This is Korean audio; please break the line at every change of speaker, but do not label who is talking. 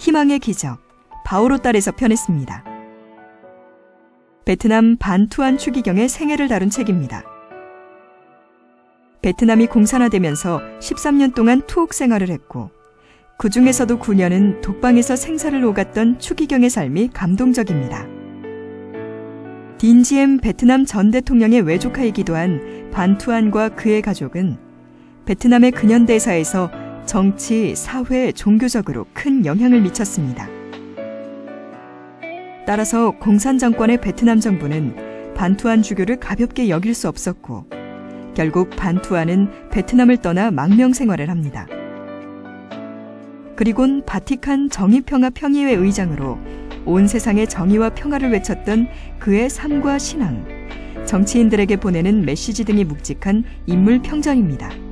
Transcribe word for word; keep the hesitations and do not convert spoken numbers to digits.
희망의 기적, 바오로 딸에서 편했습니다. 베트남 반투안 추기경의 생애를 다룬 책입니다. 베트남이 공산화되면서 십삼 년 동안 투옥 생활을 했고 그 중에서도 구 년은 독방에서 생사를 오갔던 추기경의 삶이 감동적입니다. 딘지엠 베트남 전 대통령의 외조카이기도 한 반투안과 그의 가족은 베트남의 근현대사에서 정치, 사회, 종교적으로 큰 영향을 미쳤습니다. 따라서 공산 정권의 베트남 정부는 반투안 주교를 가볍게 여길 수 없었고 결국 반투안은 베트남을 떠나 망명 생활을 합니다. 그리곤 바티칸 정의평화-평의회 의장으로 온 세상의 정의와 평화를 외쳤던 그의 삶과 신앙, 정치인들에게 보내는 메시지 등이 묵직한 인물 평전입니다.